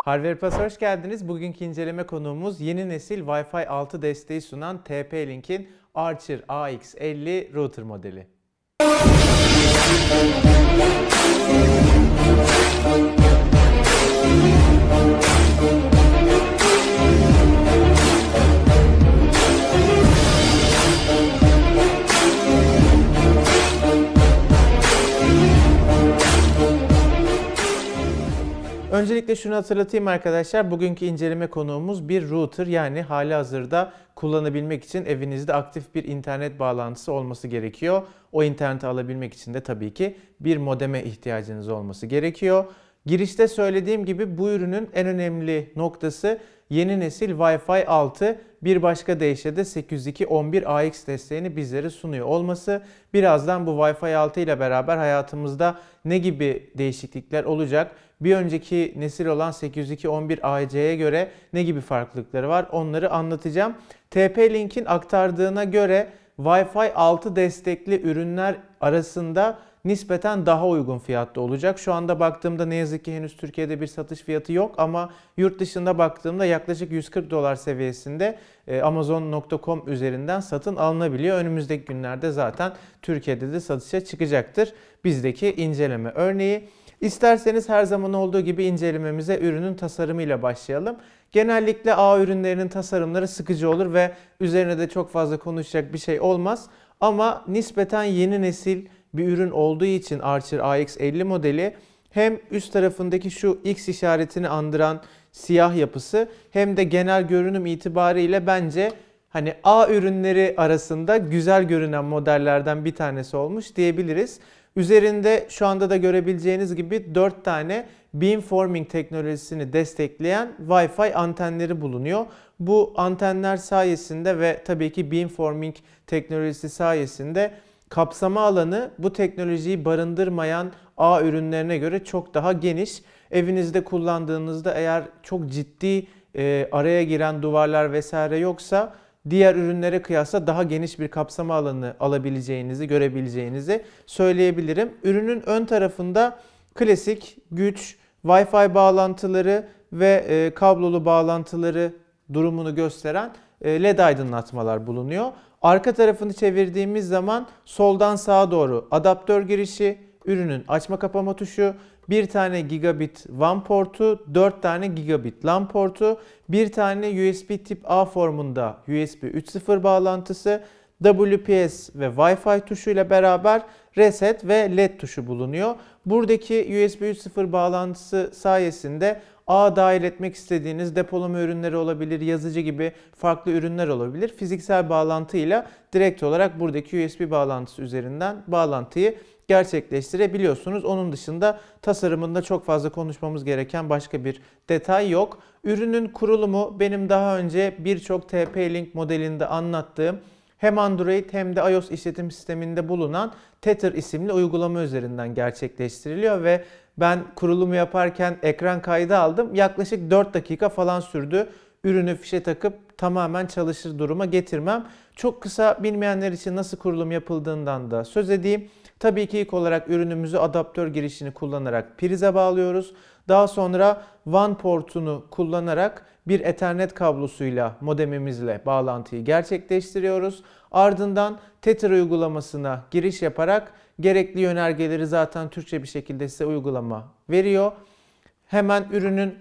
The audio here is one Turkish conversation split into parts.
Hardware Plus hoş geldiniz. Bugünkü inceleme konuğumuz yeni nesil Wi-Fi 6 desteği sunan TP-Link'in Archer AX50 router modeli. Öncelikle şunu hatırlatayım arkadaşlar. Bugünkü inceleme konuğumuz bir router, yani halihazırda kullanabilmek için evinizde aktif bir internet bağlantısı olması gerekiyor. O interneti alabilmek için de tabii ki bir modeme ihtiyacınız olması gerekiyor. Girişte söylediğim gibi bu ürünün en önemli noktası yeni nesil Wi-Fi 6, bir başka deyişle de 802.11ax desteğini bizlere sunuyor olması. Birazdan bu Wi-Fi 6 ile beraber hayatımızda ne gibi değişiklikler olacak, bir önceki nesil olan 802.11ac'ye göre ne gibi farklılıkları var, onları anlatacağım. TP-Link'in aktardığına göre Wi-Fi 6 destekli ürünler arasında nispeten daha uygun fiyatlı olacak. Şu anda baktığımda ne yazık ki henüz Türkiye'de bir satış fiyatı yok ama yurt dışında baktığımda yaklaşık $140 seviyesinde Amazon.com üzerinden satın alınabiliyor. Önümüzdeki günlerde zaten Türkiye'de de satışa çıkacaktır bizdeki inceleme örneği. İsterseniz her zaman olduğu gibi incelememize ürünün tasarımıyla başlayalım. Genellikle A ürünlerinin tasarımları sıkıcı olur ve üzerine de çok fazla konuşacak bir şey olmaz. Ama nispeten yeni nesil bir ürün olduğu için Archer AX50 modeli hem üst tarafındaki şu X işaretini andıran siyah yapısı hem de genel görünüm itibariyle bence hani A ürünleri arasında güzel görünen modellerden bir tanesi olmuş diyebiliriz. Üzerinde şu anda da görebileceğiniz gibi 4 tane beamforming teknolojisini destekleyen Wi-Fi antenleri bulunuyor. Bu antenler sayesinde ve tabii ki beamforming teknolojisi sayesinde kapsama alanı bu teknolojiyi barındırmayan A ürünlerine göre çok daha geniş. Evinizde kullandığınızda eğer çok ciddi araya giren duvarlar vesaire yoksa diğer ürünlere kıyasla daha geniş bir kapsama alanı alabileceğinizi, görebileceğinizi söyleyebilirim. Ürünün ön tarafında klasik güç, Wi-Fi bağlantıları ve kablolu bağlantıları durumunu gösteren LED aydınlatmalar bulunuyor. Arka tarafını çevirdiğimiz zaman soldan sağa doğru adaptör girişi, ürünün açma kapama tuşu, bir tane gigabit WAN portu, 4 tane gigabit LAN portu, bir tane USB tip A formunda USB 3.0 bağlantısı, WPS ve Wi-Fi tuşu ile beraber reset ve LED tuşu bulunuyor. Buradaki USB 3.0 bağlantısı sayesinde ağ dahil etmek istediğiniz depolama ürünleri olabilir, yazıcı gibi farklı ürünler olabilir. Fiziksel bağlantıyla direkt olarak buradaki USB bağlantısı üzerinden bağlantıyı gerçekleştirebiliyorsunuz. Onun dışında tasarımında çok fazla konuşmamız gereken başka bir detay yok. Ürünün kurulumu benim daha önce birçok TP-Link modelinde anlattığım hem Android hem de iOS işletim sisteminde bulunan Tether isimli uygulama üzerinden gerçekleştiriliyor ve ben kurulumu yaparken ekran kaydı aldım. Yaklaşık 4 dakika falan sürdü. Ürünü fişe takıp tamamen çalışır duruma getirmem. Çok kısa, bilmeyenler için nasıl kurulum yapıldığından da söz edeyim. Tabii ki ilk olarak ürünümüzü adaptör girişini kullanarak prize bağlıyoruz. Daha sonra WAN portunu kullanarak bir Ethernet kablosuyla modemimizle bağlantıyı gerçekleştiriyoruz. Ardından Tether uygulamasına giriş yaparak gerekli yönergeleri zaten Türkçe bir şekilde size uygulama veriyor. Hemen ürünün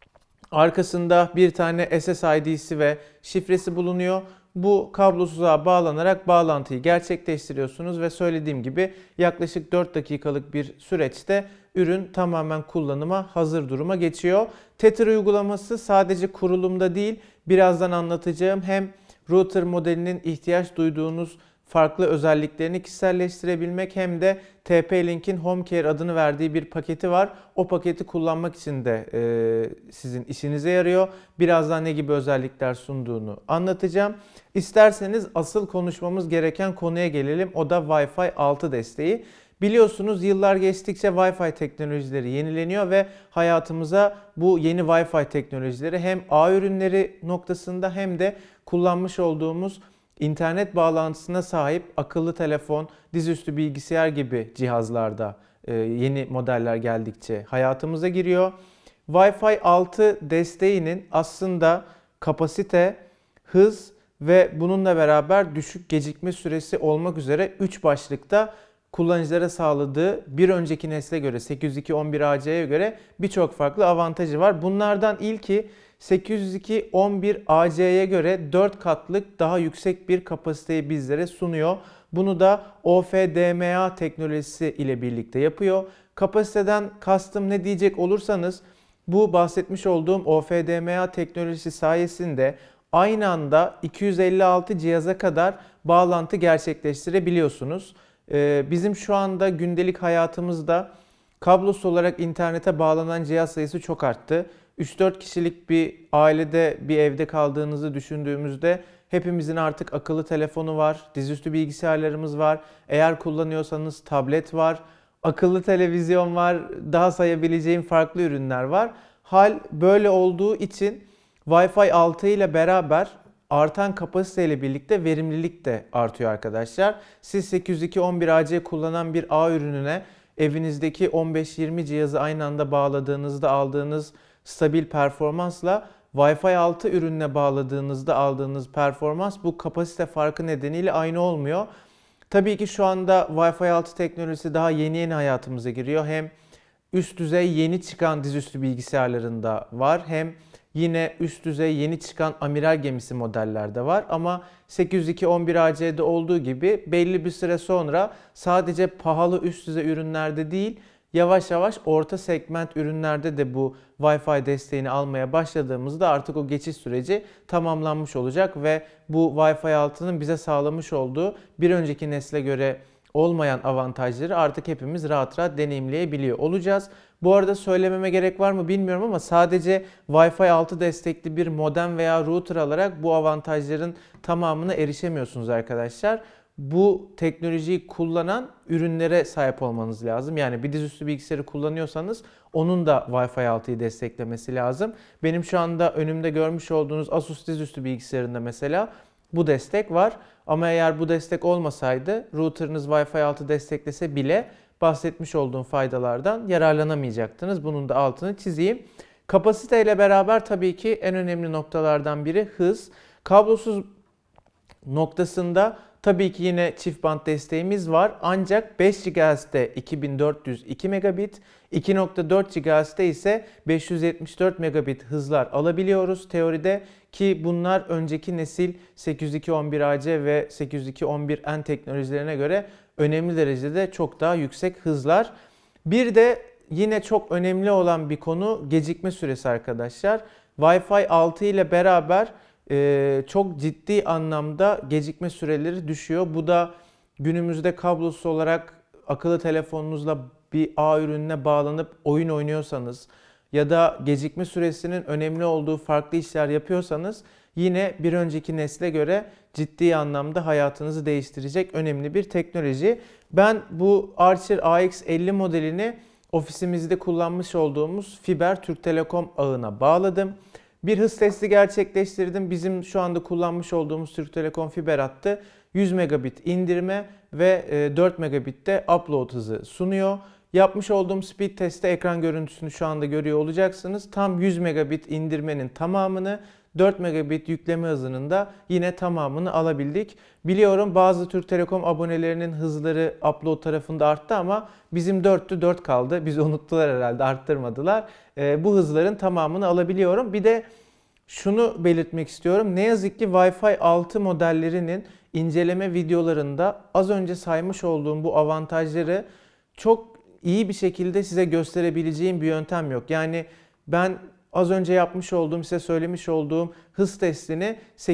arkasında bir tane SSID'si ve şifresi bulunuyor. Bu kablosuza bağlanarak bağlantıyı gerçekleştiriyorsunuz ve söylediğim gibi yaklaşık 4 dakikalık bir süreçte ürün tamamen kullanıma hazır duruma geçiyor. Tether uygulaması sadece kurulumda değil, birazdan anlatacağım hem router modelinin ihtiyaç duyduğunuz farklı özelliklerini kişiselleştirebilmek hem de TP-Link'in HomeCare adını verdiği bir paketi var. O paketi kullanmak için de sizin işinize yarıyor. Birazdan ne gibi özellikler sunduğunu anlatacağım. İsterseniz asıl konuşmamız gereken konuya gelelim. O da Wi-Fi 6 desteği. Biliyorsunuz yıllar geçtikçe Wi-Fi teknolojileri yenileniyor ve hayatımıza bu yeni Wi-Fi teknolojileri hem ağ ürünleri noktasında hem de kullanmış olduğumuz İnternet bağlantısına sahip akıllı telefon, dizüstü bilgisayar gibi cihazlarda yeni modeller geldikçe hayatımıza giriyor. Wi-Fi 6 desteğinin aslında kapasite, hız ve bununla beraber düşük gecikme süresi olmak üzere 3 başlıkta kullanıcılara sağladığı bir önceki nesle göre 802.11ac'ye göre birçok farklı avantajı var. Bunlardan ilki 802.11ac'ye göre 4 katlık daha yüksek bir kapasiteyi bizlere sunuyor. Bunu da OFDMA teknolojisi ile birlikte yapıyor. Kapasiteden kastım ne diyecek olursanız, bu bahsetmiş olduğum OFDMA teknolojisi sayesinde aynı anda 256 cihaza kadar bağlantı gerçekleştirebiliyorsunuz. Bizim şu anda gündelik hayatımızda kablosuz olarak internete bağlanan cihaz sayısı çok arttı. 3-4 kişilik bir ailede, bir evde kaldığınızı düşündüğümüzde hepimizin artık akıllı telefonu var, dizüstü bilgisayarlarımız var. Eğer kullanıyorsanız tablet var, akıllı televizyon var, daha sayabileceğim farklı ürünler var. Hal böyle olduğu için Wi-Fi 6 ile beraber artan kapasiteyle birlikte verimlilik de artıyor arkadaşlar. Siz 802.11ac kullanan bir A ürününe evinizdeki 15-20 cihazı aynı anda bağladığınızda aldığınız stabil performansla Wi-Fi 6 ürününe bağladığınızda aldığınız performans bu kapasite farkı nedeniyle aynı olmuyor. Tabii ki şu anda Wi-Fi 6 teknolojisi daha yeni hayatımıza giriyor. Hem üst düzey yeni çıkan dizüstü bilgisayarlarında var, hem yine üst düzey yeni çıkan amiral gemisi modellerde var. Ama 802.11ac'de olduğu gibi belli bir süre sonra sadece pahalı üst düzey ürünlerde değil, yavaş yavaş orta segment ürünlerde de bu Wi-Fi desteğini almaya başladığımızda artık o geçiş süreci tamamlanmış olacak ve bu Wi-Fi 6'nın bize sağlamış olduğu bir önceki nesle göre olmayan avantajları artık hepimiz rahat rahat deneyimleyebiliyor olacağız. Bu arada söylememe gerek var mı bilmiyorum ama sadece Wi-Fi 6 destekli bir modem veya router alarak bu avantajların tamamına erişemiyorsunuz arkadaşlar. Bu teknolojiyi kullanan ürünlere sahip olmanız lazım. Yani bir dizüstü bilgisayarı kullanıyorsanız onun da Wi-Fi 6'yı desteklemesi lazım. Benim şu anda önümde görmüş olduğunuz Asus dizüstü bilgisayarında mesela bu destek var. Ama eğer bu destek olmasaydı, router'ınız Wi-Fi 6 desteklese bile bahsetmiş olduğum faydalardan yararlanamayacaktınız. Bunun da altını çizeyim. Kapasite ile beraber tabii ki en önemli noktalardan biri hız. Kablosuz noktasında tabii ki yine çift band desteğimiz var. Ancak 5 GHz'de 2402 megabit, 2.4 GHz'de ise 574 megabit hızlar alabiliyoruz teoride, ki bunlar önceki nesil 802.11ac ve 802.11n teknolojilerine göre önemli derecede çok daha yüksek hızlar. Bir de yine çok önemli olan bir konu gecikme süresi arkadaşlar. Wi-Fi 6 ile beraber çok ciddi anlamda gecikme süreleri düşüyor. Bu da günümüzde kablosuz olarak akıllı telefonunuzla bir ağ ürününe bağlanıp oyun oynuyorsanız ya da gecikme süresinin önemli olduğu farklı işler yapıyorsanız yine bir önceki nesle göre ciddi anlamda hayatınızı değiştirecek önemli bir teknoloji. Ben bu Archer AX50 modelini ofisimizde kullanmış olduğumuz fiber Türk Telekom ağına bağladım. Bir hız testi gerçekleştirdim. Bizim şu anda kullanmış olduğumuz Türk Telekom fiber hattı 100 megabit indirme ve 4 megabit de upload hızı sunuyor. Yapmış olduğum speed testte ekran görüntüsünü şu anda görüyor olacaksınız. Tam 100 megabit indirmenin tamamını, 4 megabit yükleme hızının da yine tamamını alabildik. Biliyorum bazı Türk Telekom abonelerinin hızları upload tarafında arttı ama bizim 4'tü 4 kaldı. Bizi unuttular herhalde, arttırmadılar. Bu hızların tamamını alabiliyorum. Bir de şunu belirtmek istiyorum. Ne yazık ki Wi-Fi 6 modellerinin inceleme videolarında az önce saymış olduğum bu avantajları çok iyi bir şekilde size gösterebileceğim bir yöntem yok. Yani ben az önce yapmış olduğum, size söylemiş olduğum hız testini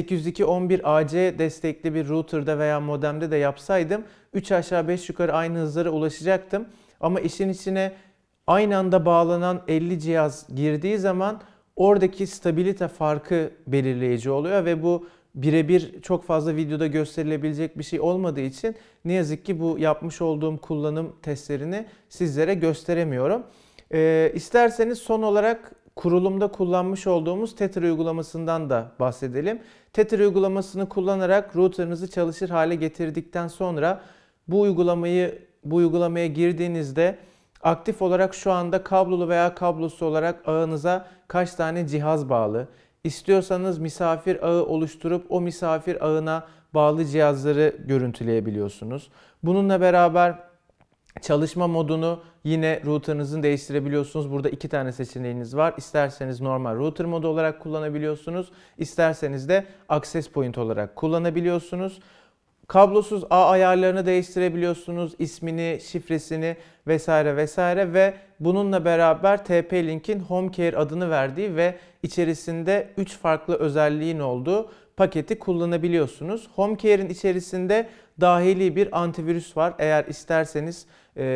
802.11ac destekli bir router'da veya modemde de yapsaydım 3 aşağı 5 yukarı aynı hızlara ulaşacaktım. Ama işin içine aynı anda bağlanan 50 cihaz girdiği zaman oradaki stabilite farkı belirleyici oluyor ve bu birebir çok fazla videoda gösterilebilecek bir şey olmadığı için ne yazık ki bu yapmış olduğum kullanım testlerini sizlere gösteremiyorum. İsterseniz son olarak kurulumda kullanmış olduğumuz Tether uygulamasından da bahsedelim. Tether uygulamasını kullanarak router'ınızı çalışır hale getirdikten sonra bu uygulamaya girdiğinizde aktif olarak şu anda kablolu veya kablosuz olarak ağınıza kaç tane cihaz bağlı. İstiyorsanız misafir ağı oluşturup o misafir ağına bağlı cihazları görüntüleyebiliyorsunuz. Bununla beraber çalışma modunu yine router'ınızın değiştirebiliyorsunuz. Burada 2 tane seçeneğiniz var. İsterseniz normal router modu olarak kullanabiliyorsunuz. İsterseniz de access point olarak kullanabiliyorsunuz. Kablosuz ağ ayarlarını değiştirebiliyorsunuz. İsmini, şifresini vesaire vesaire ve bununla beraber TP-Link'in HomeCare adını verdiği ve içerisinde 3 farklı özelliğin olduğu paketi kullanabiliyorsunuz. HomeCare'in içerisinde dahili bir antivirüs var. Eğer isterseniz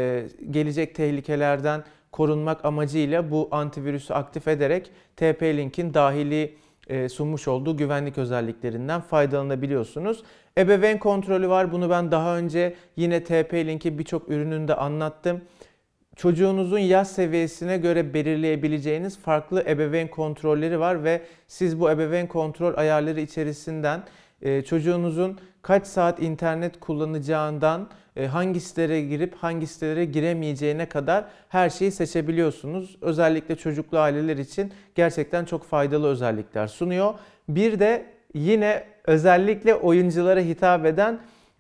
gelecek tehlikelerden korunmak amacıyla bu antivirüsü aktif ederek TP-Link'in dahili sunmuş olduğu güvenlik özelliklerinden faydalanabiliyorsunuz. Ebeveyn kontrolü var. Bunu ben daha önce yine TP-Link'in birçok ürününde anlattım. Çocuğunuzun yaş seviyesine göre belirleyebileceğiniz farklı ebeveyn kontrolleri var ve siz bu ebeveyn kontrol ayarları içerisinden çocuğunuzun kaç saat internet kullanacağından hangi sitelere girip hangi sitelere giremeyeceğine kadar her şeyi seçebiliyorsunuz. Özellikle çocuklu aileler için gerçekten çok faydalı özellikler sunuyor. Bir de yine özellikle oyunculara hitap eden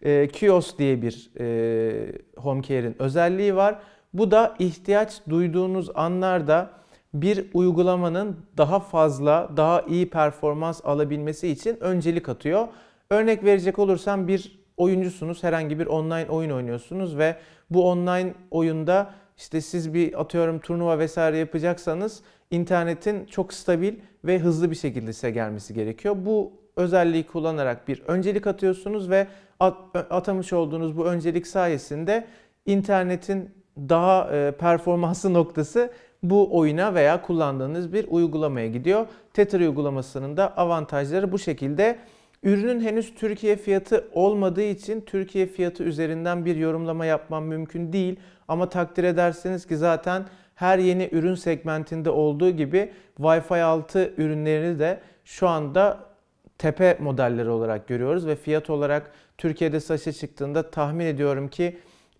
Kios diye bir HomeCare'in özelliği var. Bu da ihtiyaç duyduğunuz anlarda bir uygulamanın daha fazla, daha iyi performans alabilmesi için öncelik atıyor. Örnek verecek olursam bir oyuncusunuz, herhangi bir online oyun oynuyorsunuz ve bu online oyunda işte siz bir atıyorum turnuva vesaire yapacaksanız internetin çok stabil ve hızlı bir şekilde size gelmesi gerekiyor. Bu özelliği kullanarak bir öncelik atıyorsunuz ve atamış olduğunuz bu öncelik sayesinde internetin daha performanslı noktası bu oyuna veya kullandığınız bir uygulamaya gidiyor. Tether uygulamasının da avantajları bu şekilde. Ürünün henüz Türkiye fiyatı olmadığı için Türkiye fiyatı üzerinden bir yorumlama yapmam mümkün değil. Ama takdir ederseniz ki zaten her yeni ürün segmentinde olduğu gibi Wi-Fi 6 ürünlerini de şu anda tepe modelleri olarak görüyoruz ve fiyat olarak Türkiye'de satışa çıktığında tahmin ediyorum ki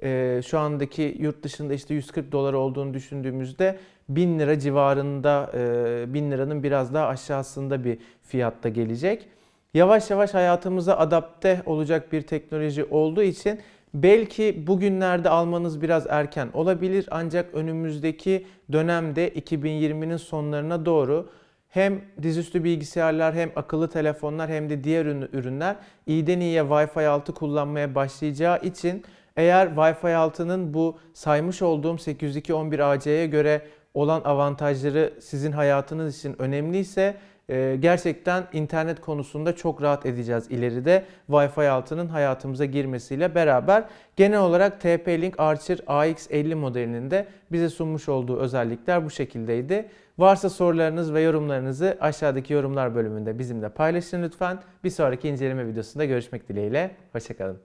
şu andaki yurt dışında işte 140 dolar olduğunu düşündüğümüzde 1000 lira civarında, 1000 liranın biraz daha aşağısında bir fiyatta gelecek. Yavaş yavaş hayatımıza adapte olacak bir teknoloji olduğu için belki bugünlerde almanız biraz erken olabilir ancak önümüzdeki dönemde 2020'nin sonlarına doğru hem dizüstü bilgisayarlar hem akıllı telefonlar hem de diğer ürünler iyiden iyiye Wi-Fi 6 kullanmaya başlayacağı için eğer Wi-Fi 6'nın bu saymış olduğum 802.11ac'ye göre olan avantajları sizin hayatınız için önemliyse gerçekten internet konusunda çok rahat edeceğiz ileride Wi-Fi 6'nın hayatımıza girmesiyle beraber. Genel olarak TP-Link Archer AX50 modelinin de bize sunmuş olduğu özellikler bu şekildeydi. Varsa sorularınız ve yorumlarınızı aşağıdaki yorumlar bölümünde bizimle paylaşın lütfen. Bir sonraki inceleme videosunda görüşmek dileğiyle. Hoşça kalın.